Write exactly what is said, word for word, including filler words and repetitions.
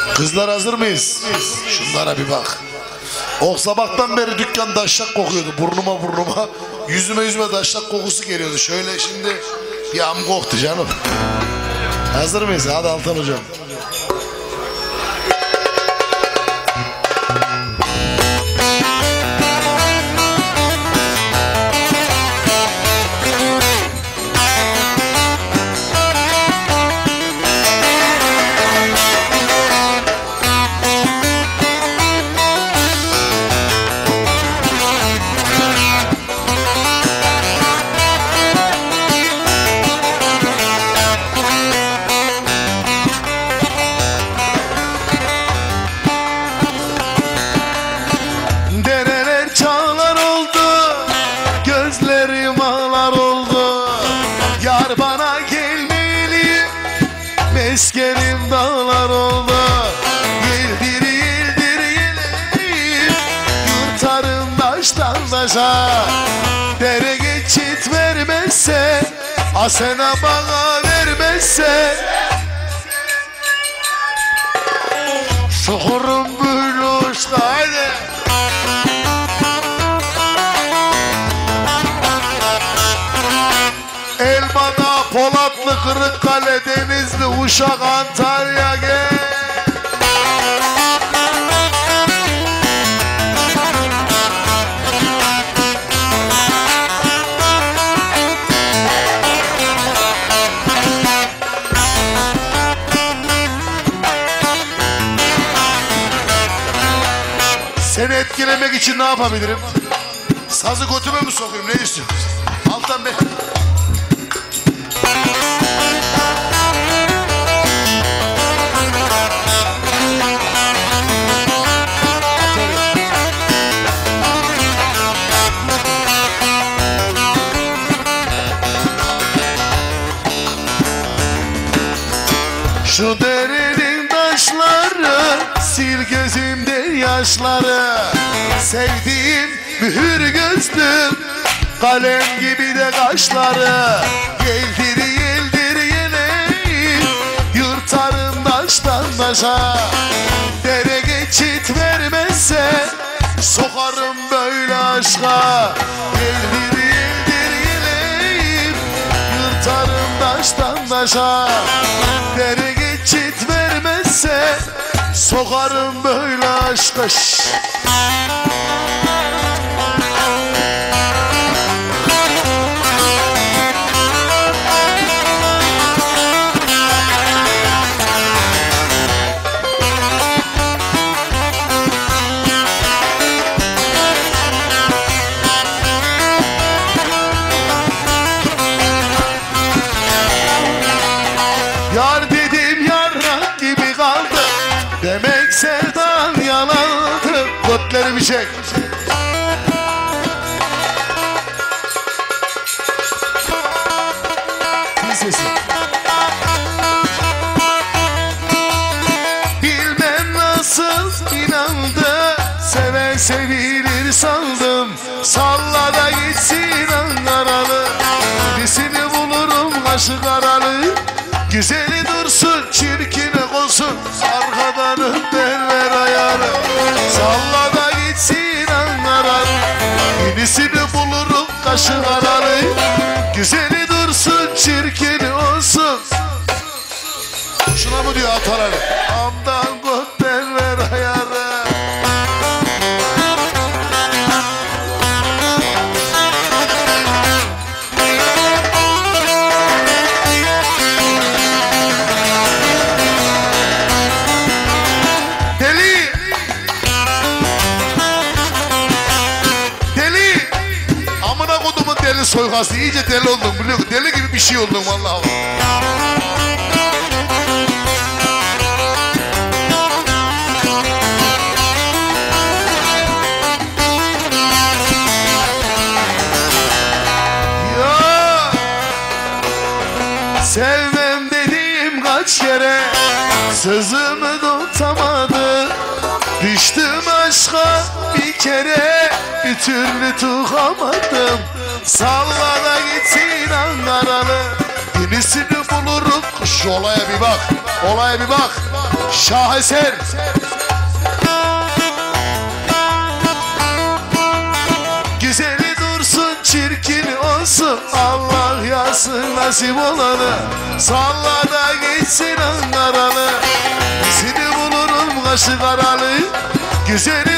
Kızlar hazır mıyız? Şunlara bir bak. O sabahtan beri dükkanda aşak kokuyordu burnuma burnuma. Yüzüme yüzüme de aşak kokusu geliyordu. Şöyle şimdi yağım koktu canım. Hazır mıyız? Hadi Altan hocam. Meskenim dağlar oldu. Yeldir yeldir yeleyim, yurtarım taştan taşa. Dere geçit vermezse, asena bana vermezse, soğurum böyle uçta. Haydi. Elbada, Polatlı, Kırıkkale, Denizli, Uşak, Antalya gel. Seni etkilemek için ne yapabilirim? Sazı götüme mi sokayım, ne istiyorsun? Altan Bey. Şu derenin taşları, sil gözümde yaşları. Sevdiğim mühür gözlüm, kalem gibi de kaşları. Yeldir yeldir yeleyim, yurtarım taştan taşa. Dere geçit vermezse, sokarım böyle aşka. Yeldir yeldir yeleyim, yurtarım taştan taşa. Dere geçit vermezse, sokarım böyle aşka. Yar dedim yarrak gibi kaldı, demek sevdan yalandı. Götleri bir çek. Bir sesi. Bilmem nasıl inandı, seven sevilir sandım. Salla da gitsin Ankaralı, birisini bulurum kaşı karalı. Güzeli dursun, çirkine konsun, arkadan öpterler ayarı. Salla da gitsin Ankaralı, yenisini bulurum kaşı karalı. Güzeli dursun, çirkini olsun. Şuna mı diyor ataları? Amdan öpterler ayarı. Deli soykası, iyice deli oldum biliyor musun? Deli gibi bir şey oldum vallahi. Ya sevmem dediğim kaç kere, sözümü tutamadı. Düştüm aşka bir kere, bir türlü tukamadım. Salla da gitsin Ankaralı, yenisini bulurum. Şu olaya bir bak. Olaya bir bak. Şaheser. Güzeli dursun, çirkin olsun, Allah yazsın nasip olanı. Salla da geçsin Ankaralı, seni bulurum kaşı karalı. Güzeli